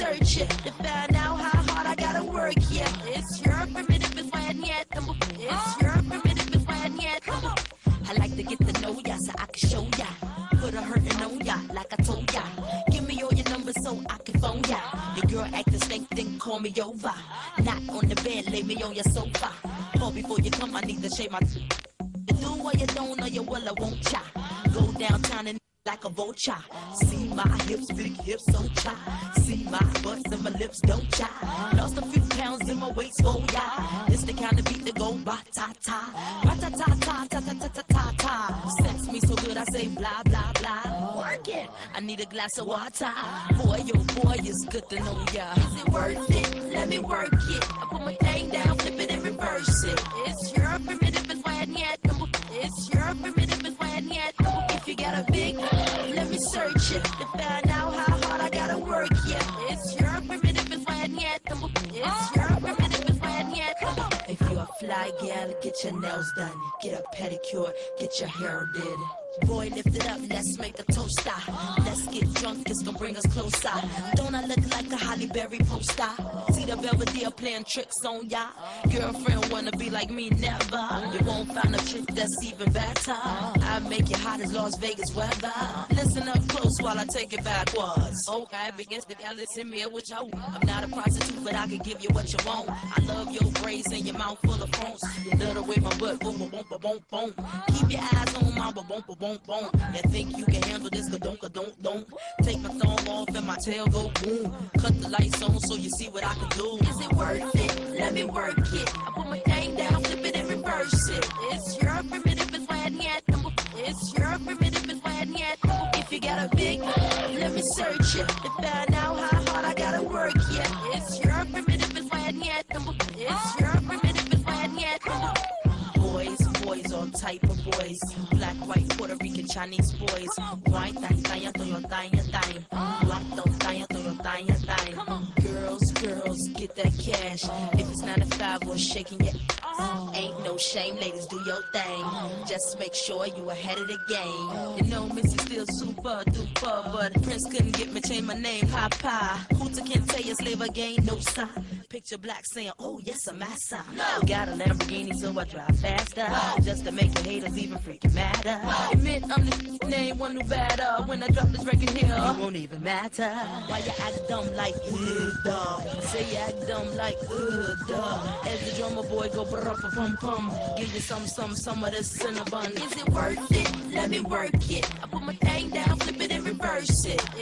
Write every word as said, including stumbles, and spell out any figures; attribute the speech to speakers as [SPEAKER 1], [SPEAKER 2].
[SPEAKER 1] search it to find out how hard I gotta work. Yeah, it's your primitive is when yet. It's your primitive is when yet. I like to get to know ya so I can show ya. Put a hurtin' on ya like I told ya. Give me all your numbers so I can phone ya. Your girl actin' stink, then call me over. Not on the bed, lay me on your sofa. Call before you come, I need to shave my. You do or you don't, or you will, I won't ya. Go downtown and like a vulture. See my hips, big hips, so cha. See my butts and my lips, don't cha. Lost a few pounds in my waist, oh yeah. It's the kind of beat that go ba-ta-ta. Ba-ta-ta-ta-ta-ta-ta-ta-ta. Sex me so good I say blah, blah, blah. Work it. I need a glass of water. Boy, oh boy, it's good to know ya. Is it worth it? Let me work it. I put my thing down, flip it and reverse it. It's your primitive is when yet. It's your primitive is when yet. If you got a big, let me search it to find out how hard I gotta work. Yeah, it's your primitive is when yet. It's your primitive is when yet. If you a fly gal, get your nails done, get a pedicure, get your hair did. Boy, lift it up, let's make a toaster. Let's get drunk, it's gonna bring us closer. Don't I look like a Holly Berry poster? See the Belvedere playing tricks on ya. Girlfriend wanna be like me, never. You won't find a chick that's even better. I make it hot as Las Vegas weather. Listen up close while I take it backwards. Okay, begins to listen me what you want. I'm not a prostitute, but I can give you what you want. I love your braids and your mouth full of phones. You love the way my butt boom, boom, boom, boom, boom. Keep your eyes on my boom, boom, boom. Boom, boom. You think you can handle this, but don't, don't, don't. Take my thumb off and my tail go boom. Cut the lights on so you see what I can do. Is it worth it? Let me work it. I put my thing down, flip it and reverse it. It's your primitive is when yet. It's your primitive is when yet. If you got a big, let me search it to find out how hard I gotta work. Yeah, it's your primitive is when yet. It's your primitive is when yet. Boys, boys, all type of boys. Black, white, Puerto Rican, Chinese boys. White, time, time, time, time, time. Black, don't time, time, time, time. Girls, girls, get that cash. If it's nine to five or shaking your ass, ain't no shame, ladies, do your thing. Just make sure you ahead of the game. You know Missy still super duper, but Prince couldn't get me change my name. Papa, Hooter can't tell you slave again, no sign. Picture black saying, oh yes, I'm massa. Got a Lamborghini, so I drive faster, just to make the haters even freaking matter. Admit I'm the name, one who better. When I drop this record here, it won't even matter. Why you act dumb like, ugh, dog? Say you act dumb like, ugh, dog. As the drummer boy go pum pum, give you some, some, some of this cinnamon. Is it worth it? Let me work it. I put my thing down, flip it and reverse it.